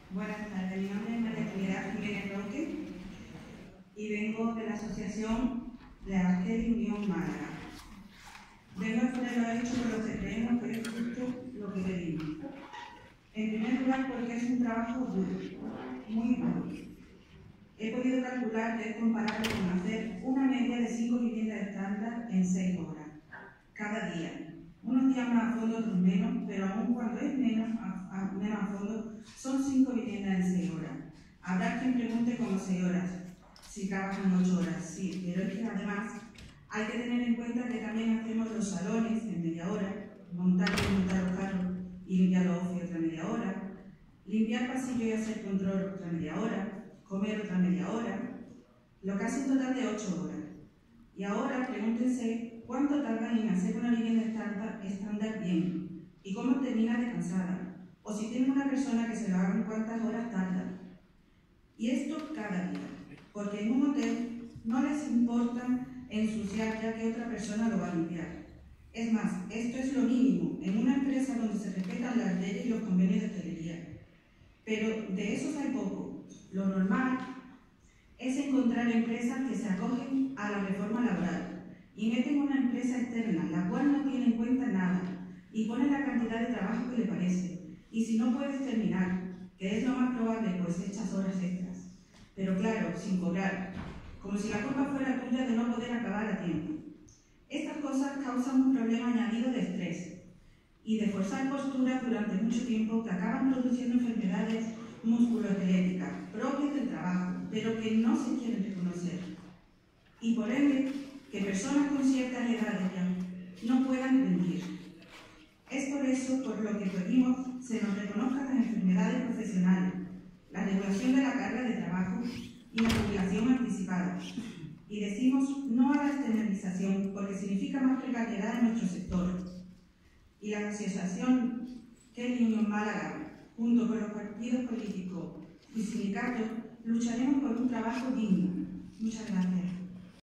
Buenas tardes, mi nombre es María Trinidad Jiménez Roque y vengo de la Asociación de Arquel Unión Málaga. Vengo a exponer los hechos por los que creemos que es justo lo que pedimos. En primer lugar, porque es un trabajo duro, muy duro. He podido calcular que es comparable con hacer una media de 5 viviendas estándar en 6 horas, cada día. Unos días más a fondo, otros menos, pero aún cuando es menos a fondo, son 5 viviendas en 6 horas. Habrá quien pregunte cómo 6 horas, si trabajan 8 horas, sí, pero es que además hay que tener en cuenta que también hacemos los salones en media hora, montar y desmontar los carros y limpiar los oficios otra media hora, limpiar pasillo y hacer control otra media hora, comer otra media hora, lo que hace un total de 8 horas. Y ahora pregúntense cuánto tardan en hacer una vivienda estándar bien y cómo termina de cansada, o si tienen una persona que se lo haga en cuántas horas tarda. Y esto cada día, porque en un hotel no les importa ensuciar ya que otra persona lo va a limpiar. Es más, esto es lo mínimo en una empresa donde se respetan las leyes y los convenios de hostelería. Pero de esos hay poco. Lo normal es encontrar empresas que se acogen a la reforma laboral y meten una empresa externa, la cual no tiene en cuenta nada y pone la cantidad de trabajo que le parece. Y si no puedes terminar, que es lo más probable, pues echas horas extras. Pero claro, sin cobrar, como si la culpa fuera tuya de no poder acabar a tiempo. Estas cosas causan un problema añadido de estrés y de forzar posturas durante mucho tiempo que acaban produciendo enfermedades musculoesqueléticas propias del trabajo, pero que no se quieren reconocer. Y por ende, que personas con ciertas edades ya no puedan rendir. Es por eso por lo que pedimos se nos reconozcan las enfermedades profesionales, la regulación de la carga de trabajo y la jubilación anticipada. Y decimos no a la externalización porque significa más precariedad en nuestro sector. Y la Asociación Arquel Unión Málaga, junto con los partidos políticos y sindicatos, lucharemos por un trabajo digno. Muchas gracias.